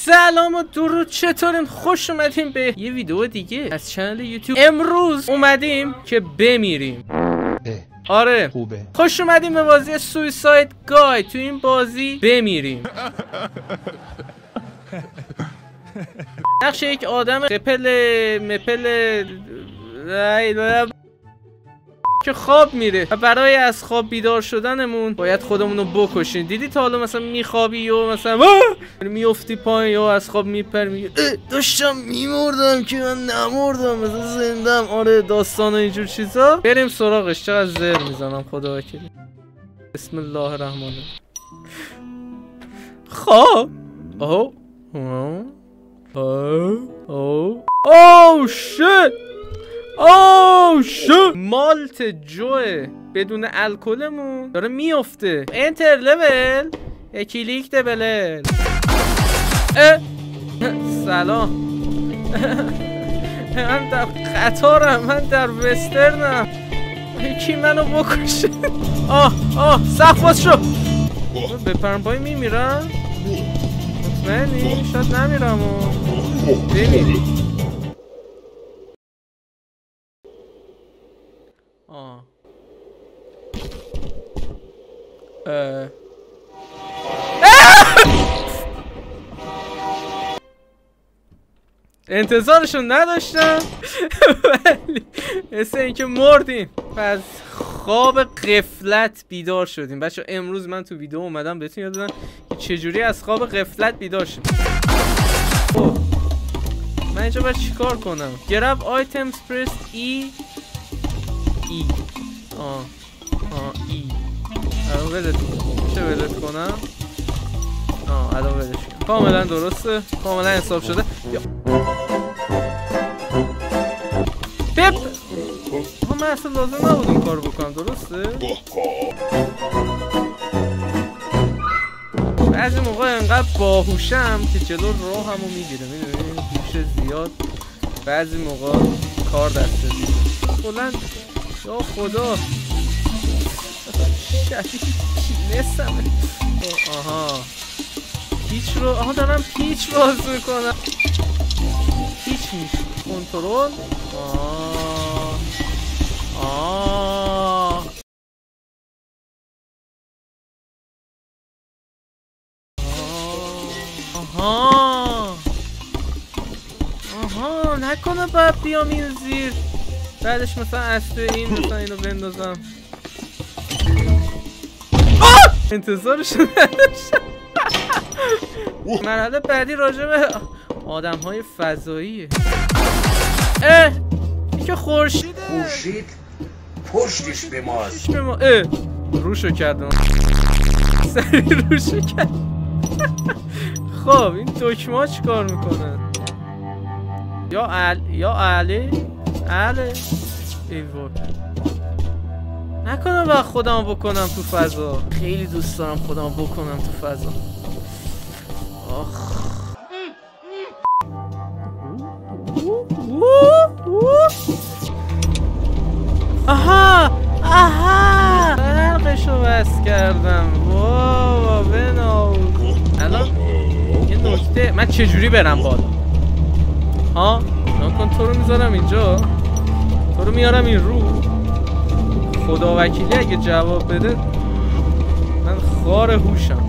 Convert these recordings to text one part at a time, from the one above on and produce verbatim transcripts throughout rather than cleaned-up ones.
سلام و درود، چطورین؟ خوش اومدیم به یه ویدیو دیگه از چنل یوتیوب. امروز اومدیم که بمیریم. آره خوبه. خوش اومدیم به بازی سویساید گاید. تو این بازی بمیریم. نقش یک آدم قپل مپل که خواب میره و برای از خواب بیدار شدنمون باید خودمون رو بکشیم. دیدی تا حالا مثلا میخوابی و مثلا میافتی پایین یا از خواب میپر میگه داشتم میمردم که من نمردم مثلا زندم. آره داستان و اینجور چیزا. بریم سراغش. چقدر زر میزنم خدا وکیلی. بسم الله الرحمن الرحیم. خب اوه اوه اوه اوه شت اوه شت. مالت جوه بدون الکلمون داره میفته. انتر لول کلیک دبل. سلام. من در قطارم، من در وسترنم. یکی منو بکشه. آه آه سخت شو. بپرم پای میمیرم. مطمئنی؟ شاید نمیرم و بمیری. آه اه انتظارشون نداشتم ولی مثل اینکه مردیم و از خواب غفلت بیدار شدیم. بچه امروز من تو ویدیو اومدم بهتون یاد بدم که چجوری از خواب غفلت بیدار شدیم. اوه من اینجا باید چیکار کنم؟ گراب آیتمز پرس ای ای آه آه ای الان ولت چه ولت کنم؟ آه الان ولش کنم. کاملا درسته، کاملا حساب شده. بپ آه من اصلا لازم نبود این کار بکنم. درسته؟ بعضی موقع انقدر باهوشم که جلو راه همو میگیره. میدونی؟ هوش زیاد بعضی موقع کار دسته دیگه. بلند یا خدا شدید نسمه. آها پیچ رو آها دارم پیچ باز میکنم. پیچ میشه کنترل. آه آه آها آها نکنه باید بیام این زیر بعدش مثلا از توی این مثلا اینو بندازم. انتظارشو نداشتم. مرحله بعدی راجع به آدم های فضاییه. اه این که خورشیده. خورشید پشتش به ماست. به ما اه روشو کردم. سری روشو کرد. خب این دکمه ها چی کار میکنن؟ یا ال یا علی علی ایوه نکنم با خودم بکنم تو فضا. خیلی دوست دارم خودم بکنم تو فضا. آخ آها آها برقشو بس کردم. واو بناو. الان یه نکته من چجوری برم بالا؟ ها نکن تو رو میذارم اینجا، تو رو میارم این رو. خدا وکیلی اگه جواب بده من خار هوشم.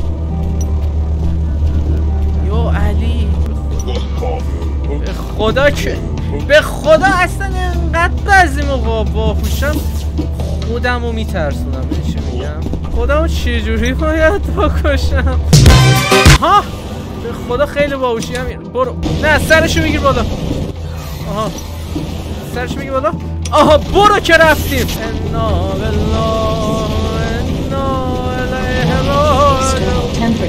یا علی به خدا که به خدا اصلا اینقدر بعضی موقع باهوشم خودم رو میترسونم. این چی میگم؟ خودم رو چجوری باید بکشم؟ ها به خدا خیلی باهوشی همین. برو نه سرشو میگیر بالا. آها سرشو میگیر بالا. آها برو که رفتیم. انا بالله انا الیه راجعون.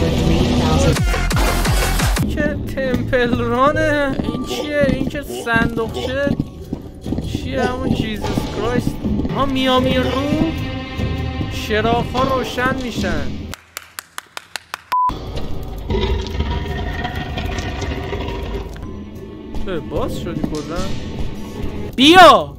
که تمپل رانه. این چیه؟ این که صندوقچه چیه؟ همون جیزوس کرایست. ها میامی رو چراغ ها روشن میشن. باز شدی کلا. بیا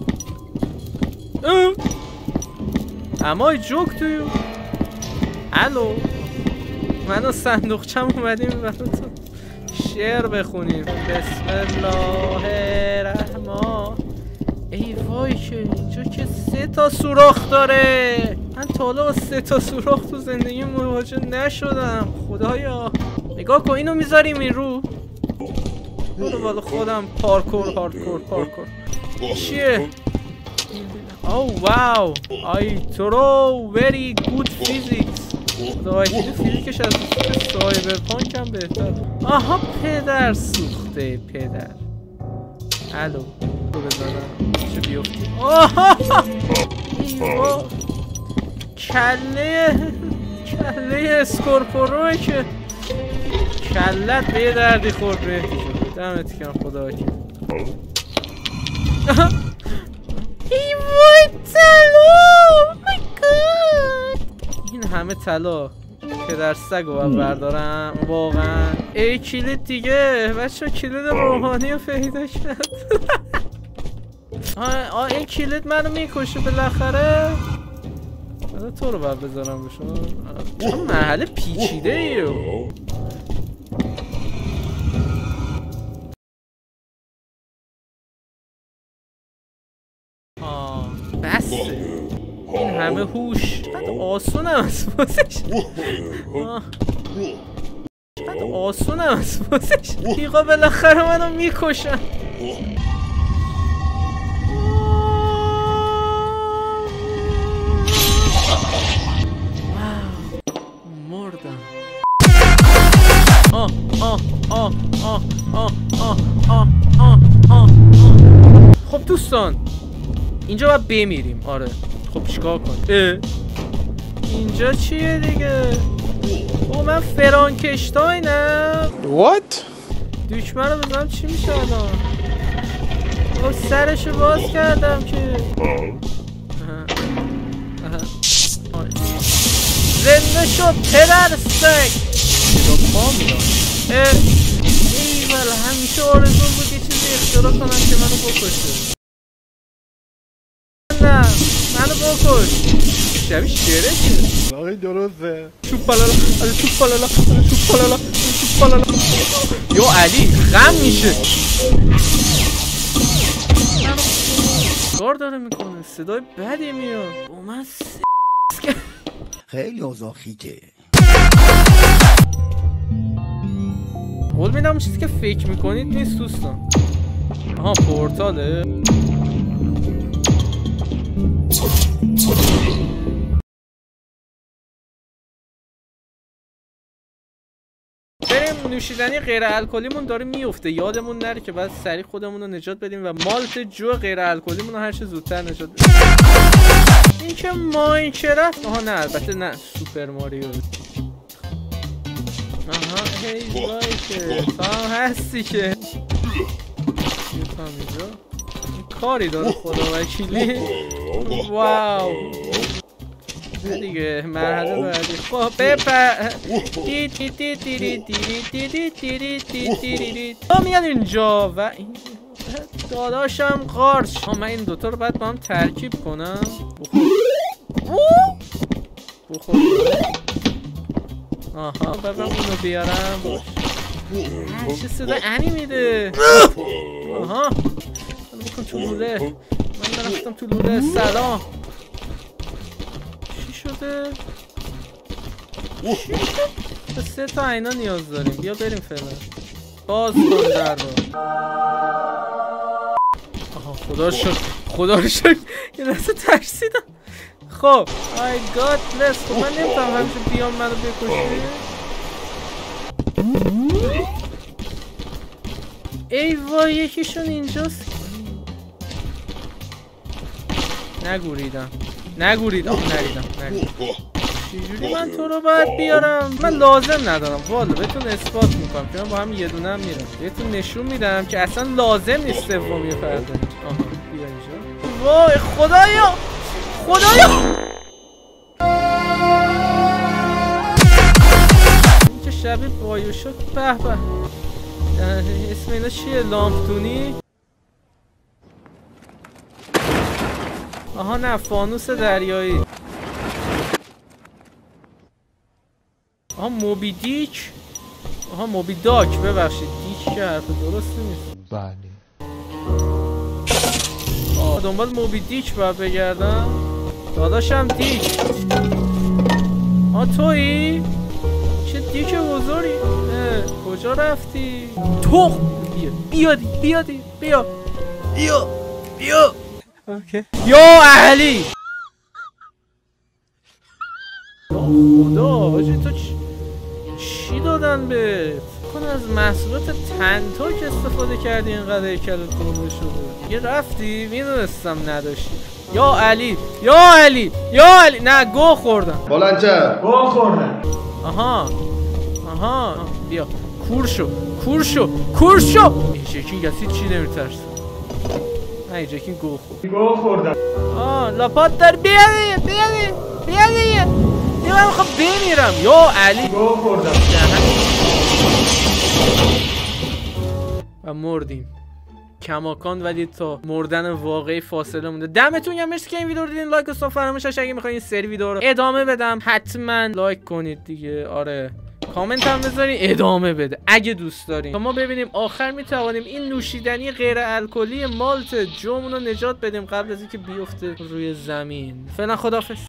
اما جوک توی الو منو صندوقچم اومدیم برای تو. شعر بخونیم. بسم الله الرحمن. ای وای که اینجا که سه تا سوراخ داره. من تا حالا با سه تا سوراخ تو زندگی مواجه نشدم. خدایا نگاه کن، اینو میذاریم این رو برو بالا. خودم پارکور هاردکور پارکور چیه؟ او واو آی ترو وری گود فیزیکس. خداوکیلی فیزیکش از سایبرپانک هم بهتر. آها پدر سوخته پدر. الو رو بزنم چه بیفتی. آها ایوا کله کله اسکورپوروه که کلت به یه دردی خورد مهدی شد. دمت گرم خداوکیلی. ای وای طلا مای گاد. این همه طلا پدر سگو باید بردارم واقعا. ای کلید دیگه بچه کلید روحانی رو پیدا کرد. آه این کلید منو میکشه بالاخره. حالا تو رو باید بذارم بشون. چون محله پیچیده ایو. آه بسه این همه هوش. چقدر آسون هم از بازش. چقدر آسون هم از بازش. دیگه بالاخره منو میکشن. مردم. آه آه آه آه آه آه آه آه آه. خب دوستان اینجا باید بمیریم. آره خب چیکار کنیم؟ اینجا چیه دیگه؟ او من فرانکشتاینم. What؟ دکمه رو بزنم چی میشه الان؟ او سرشو باز کردم که. زنده شد پدر سگ. با پا میرم. ایول همیشه آرزون بود یه چیزی اختراع کنم که منو بکشه. نه منو بکش. شبیه شعره که آقای درسته. چوب پالالا علی چوب پالالا علی چوب پالالا چوب پالالا. یو علی غم میشه. کار داره میکنه صدای بدی میاد. با من س... خیلی اوضاع خیته. قول میدم چیزی که فکر میکنید نیست دوستان. آها پورتاله. بریم نوشیدنی غیر الکلیمون داره میفته. یادمون نره که بعد سریع خودمون رو نجات بدیم و مالت جو غیر الکلیمون رو هر چه زودتر نجات بدیم. این که ماینکرافت. آها نه البته نه سوپر ماریو. آها هی وای که تو هم هستی که یه تا اینجا کاری داره خدا وکیلی. واو دیگه مرحله بعدی. خب بپر دی دی دی دی دی دی دی دی دی دی دی دی. تو میاد اینجا و این داداشم قارچ. ها من این دوتا رو باید با هم ترکیب کنم. بخور بخور. آها ببرم اونو بیارم. باش چه صدا انی میده. آها منو بکن تو لوله. من رفتم تو لوله. سلام چی شده؟ چی شد؟ به سه تا اینا نیاز داریم. بیا بریم فعلا. باز کن در رو. آها خدا رو شکر خدا رو شکر یه لحظه ترسیدم. خب آی گاد بلس. خب من نمیتونم همیشه بیام منو بکشی. ای وای یکیشون اینجاست. نگوریدم نگوریدم نریدم نریدم. چجوری من تو رو باید بیارم؟ من لازم ندارم والا بهتون اثبات میکنم که من با هم یه دونه هم میرم. بهتون نشون میدم که اصلا لازم نیست سومی فردا. آها بیا اینجا. وای خدایا خدایا این که شبیه بایوشوک. به به اسم اینا چیه؟ لامپتونی؟ آها نه فانوس دریایی. آها موبی دیک. آها موبی داک، ببخشید دیک که حرف درستی نیست. بله. آه دنبال موبی دیک باید بگردم. داداشم دیک. آه تویی؟ چه دیک بزرگی؟ کجا رفتی؟ تو بیا بیا دی بیا دی بیا بیا بیا. اوکی. یا علی. خدا آجی تو چی چی دادن بهت؟ کن از محصولات تنتاک استفاده کردی اینقدر هیکلت گنده شده. یه رفتی میدونستم نداشتی. یا علی یا علی یا علی. نه گو خوردم. بلنجه گو خوردم. آها آها بیا کور شو کور شو کور شو. این جکین کسی چی نمیترسه. نه این جکین گو خورد. گو خوردم. آه لاپات در بیا دیگه بیا دیگه بیا دیگه. دیگه من میخوام بمیرم. یا علی گو خوردم. و مردیم کماکان، ولی تا مردن واقعی فاصله مونده. دمتون گرم، مرسی که این ویدیو رو دیدین. لایک و ساب فراموش نشه. اگه میخواین این سری ویدیو رو ادامه بدم حتما لایک کنید دیگه. آره کامنت هم بذارین ادامه بده اگه دوست دارین. تا ما ببینیم آخر میتوانیم این نوشیدنی غیر الکلی مالت جومون رو نجات بدیم قبل از اینکه بیفته روی زمین. فعلا خداحافظ.